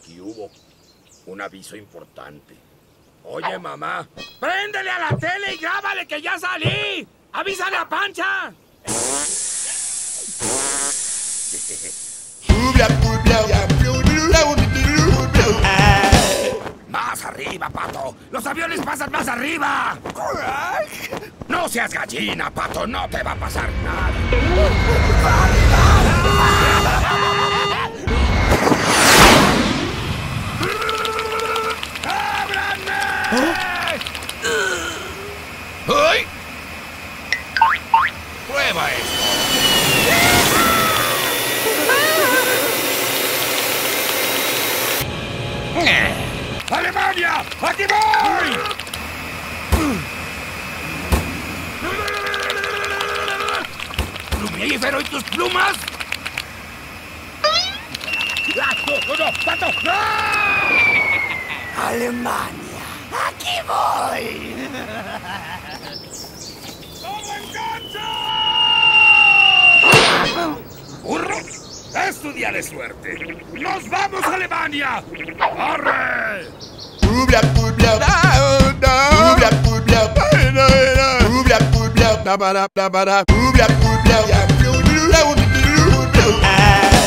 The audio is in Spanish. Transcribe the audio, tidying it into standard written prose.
¿Qué hubo? Un aviso importante. Oye, mamá, préndele a la tele y grábale que ya salí. ¡Avísale a Pancha! ¡Más arriba, Pato! ¡Los aviones pasan más arriba! ¡No seas gallina, Pato! ¡No te va a pasar nada! ¡Ábranme! ¡Ay! ¡Prueba esto! ¡Alemania! ¡Aquí voy! ¿Plumífero y tus plumas? ¡No, no, Pato! ¡No! ¡Alemania! ¡Aquí voy! ¡Todo en cancha! ¡Burro! ¡Es tu día de suerte! ¡Nos vamos a Alemania! ¡Corre! Ba-ba-da-ba-da.